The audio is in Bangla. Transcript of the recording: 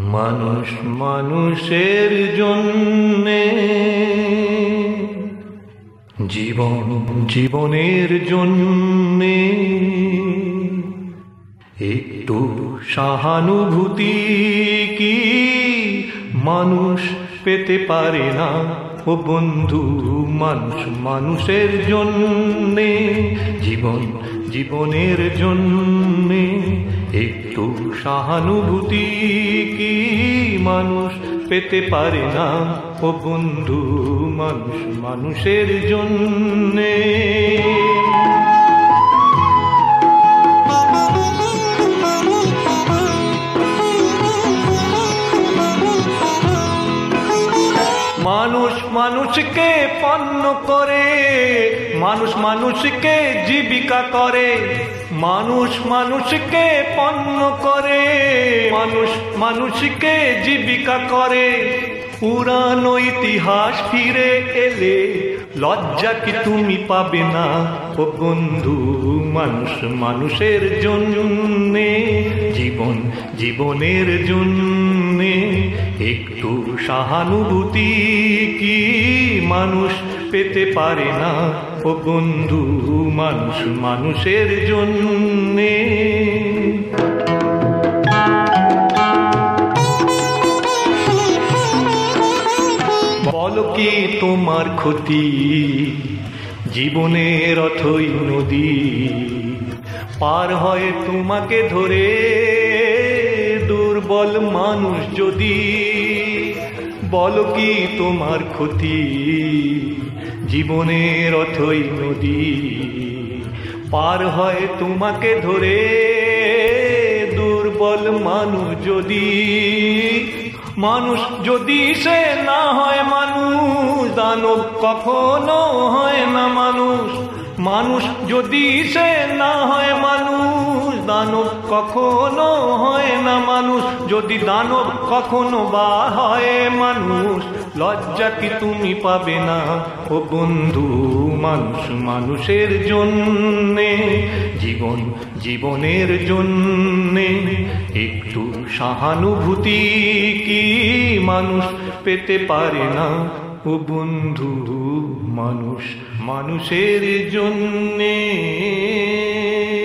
মানুষ মানুষের জন্যে, জীবন জীবনের জন্যে একটু সহানুভূতি কি মানুষ পেতে পারে না? ও বন্ধু, মানুষ মানুষের জন্যে, জীবন জীবনের জন্যে একটু সহানুভূতি কি মানুষ পেতে পারে না? ও বন্ধু, মানুষ মানুষের জন্যে। মানুষ মানুষকে পণ্য করে, মানুষ মানুষকে জীবিকা করে, মানুষ মানুষকে পণ্য করে, মানুষ মানুষকে জীবিকা করে। পুরানো ইতিহাস ফিরে এলে লজ্জা কি তুমি পাবে না? ও বন্ধু, মানুষ মানুষের জন্যে, জীবন জীবনের জন্যে একটু সহানুভূতি কি মানুষ পেতে পারে না? ও বন্ধু, মানুষ মানুষের জন্যে। বলো কি তোমার ক্ষতি? জীবনের অথই নদী পার হয় তোমাকে ধরে দুর্বল মানুষ যদি। বলো কি তোমার ক্ষতি? জীবনের অথই নদী পার হয় তোমাকে ধরে দুর্বল মানুষ যদি। মানুষ যদি সে না হয় মানুষ, দানব কখনো হয় না মানুষ। মানুষ যদি সে না হয় মানুষ, দানব কখনো হয় না মানুষ। যদি দানব কখনো বা হয় মানুষ, লজ্জা কি তুমি পাবে না? ও বন্ধু, মানুষ মানুষের জন্যে, জীবন জীবনের জন্যে একটু সহানুভূতি কি মানুষ পেতে পারে না? ও বন্ধু, মানুষ মানুষের জন্যে।